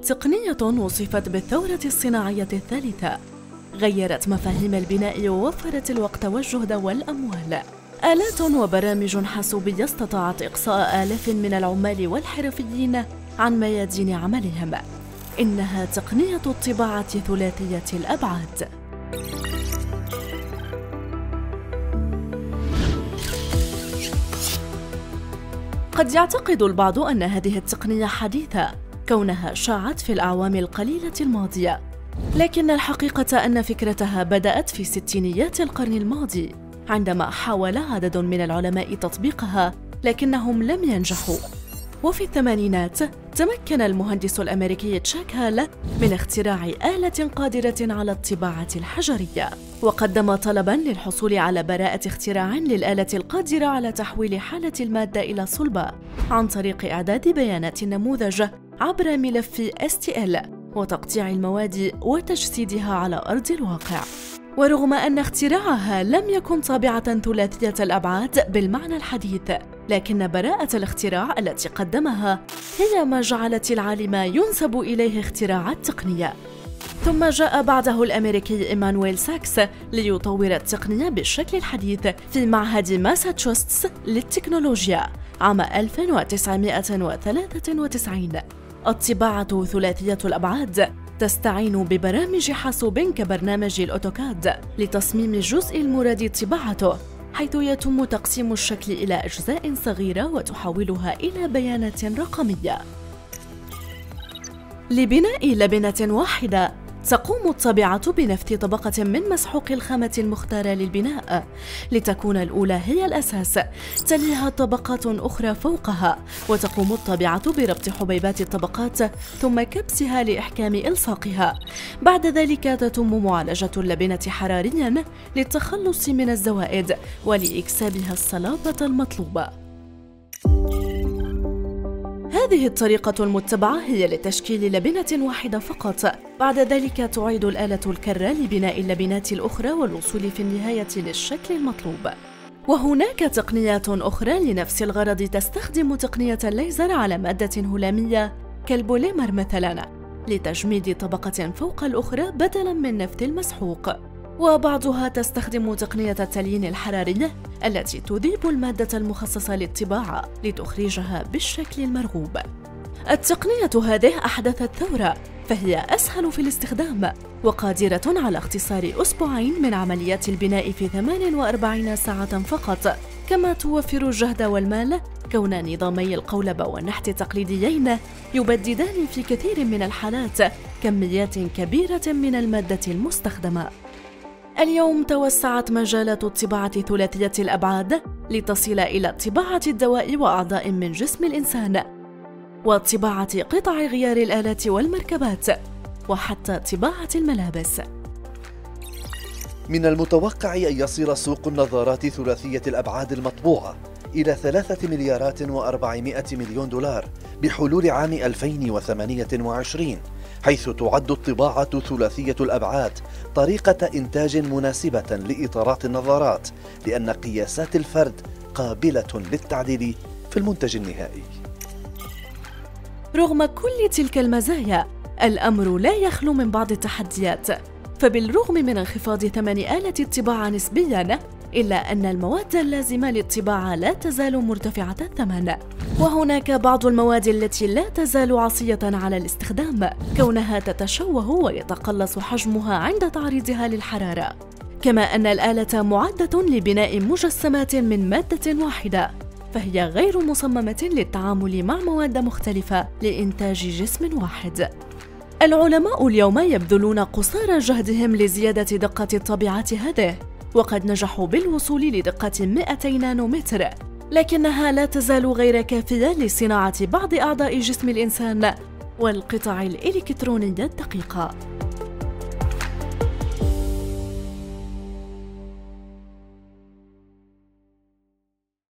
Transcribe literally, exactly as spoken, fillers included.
تقنية وصفت بالثورة الصناعية الثالثة، غيرت مفاهيم البناء ووفرت الوقت والجهد والأموال. آلات وبرامج حاسوبية استطاعت إقصاء آلاف من العمال والحرفيين عن ميادين عملهم. إنها تقنية الطباعة ثلاثية الأبعاد. قد يعتقد البعض أن هذه التقنية حديثة كونها شاعت في الأعوام القليلة الماضية، لكن الحقيقة أن فكرتها بدأت في ستينيات القرن الماضي عندما حاول عدد من العلماء تطبيقها لكنهم لم ينجحوا. وفي الثمانينات تمكن المهندس الأمريكي تشاك هال من اختراع آلة قادرة على الطباعة الحجرية، وقدم طلباً للحصول على براءة اختراع للآلة القادرة على تحويل حالة المادة إلى صلبة عن طريق إعداد بيانات النموذج عبر ملف إس تي إل وتقطيع المواد وتجسيدها على أرض الواقع. ورغم أن اختراعها لم يكن طابعة ثلاثية الأبعاد بالمعنى الحديث، لكن براءة الاختراع التي قدمها هي ما جعلت العالم ينسب إليه اختراع التقنية. ثم جاء بعده الأمريكي إيمانويل ساكس ليطور التقنية بالشكل الحديث في معهد ماساتشوستس للتكنولوجيا عام ألف وتسعمائة وثلاثة وتسعين. الطباعة ثلاثية الأبعاد تستعين ببرامج حاسوب كبرنامج الأوتوكاد لتصميم الجزء المراد طباعته، حيث يتم تقسيم الشكل إلى أجزاء صغيرة وتحولها إلى بيانات رقمية. لبناء لبنة واحدة تقوم الطبيعة بنفث طبقة من مسحوق الخامة المختارة للبناء لتكون الأولى هي الأساس، تليها طبقات أخرى فوقها، وتقوم الطبيعة بربط حبيبات الطبقات ثم كبسها لإحكام إلصاقها. بعد ذلك تتم معالجة اللبنة حرارياً للتخلص من الزوائد ولإكسابها الصلابة المطلوبة. هذه الطريقة المتبعة هي لتشكيل لبنة واحدة فقط. بعد ذلك تعيد الآلة الكرة لبناء اللبنات الأخرى والوصول في النهاية للشكل المطلوب. وهناك تقنيات أخرى لنفس الغرض تستخدم تقنية الليزر على مادة هلامية كالبوليمر مثلاً لتجميد طبقة فوق الأخرى بدلاً من نفث المسحوق. وبعضها تستخدم تقنية التليين الحراري التي تذيب المادة المخصصة للطباعة لتخرجها بالشكل المرغوب. التقنية هذه أحدثت ثورة، فهي أسهل في الاستخدام وقادرة على اختصار أسبوعين من عمليات البناء في ثمان وأربعين ساعة فقط، كما توفر الجهد والمال كون نظامي القولب والنحت التقليديين يبددان في كثير من الحالات كميات كبيرة من المادة المستخدمة. اليوم توسعت مجالات الطباعة ثلاثية الأبعاد لتصل إلى طباعة الدواء وأعضاء من جسم الإنسان، وطباعة قطع غيار الآلات والمركبات، وحتى طباعة الملابس. من المتوقع أن يصل سوق النظارات ثلاثية الأبعاد المطبوعة إلى ثلاثة مليارات وأربعمائة مليون دولار بحلول عام ألفين وثمانية وعشرين، حيث تعد الطباعة ثلاثية الأبعاد طريقة إنتاج مناسبة لإطارات النظارات، لأن قياسات الفرد قابلة للتعديل في المنتج النهائي. رغم كل تلك المزايا، الأمر لا يخلو من بعض التحديات. فبالرغم من انخفاض ثمن آلة الطباعة نسبياً، إلا أن المواد اللازمة للطباعة لا تزال مرتفعة الثمن، وهناك بعض المواد التي لا تزال عصية على الاستخدام كونها تتشوه ويتقلص حجمها عند تعريضها للحرارة، كما أن الآلة معدة لبناء مجسمات من مادة واحدة، فهي غير مصممة للتعامل مع مواد مختلفة لإنتاج جسم واحد. العلماء اليوم يبذلون قصارى جهدهم لزيادة دقة الطبيعة هذه، وقد نجحوا بالوصول لدقة مئتي نانومتر، لكنها لا تزال غير كافية لصناعة بعض أعضاء جسم الإنسان والقطع الإلكترونية الدقيقة.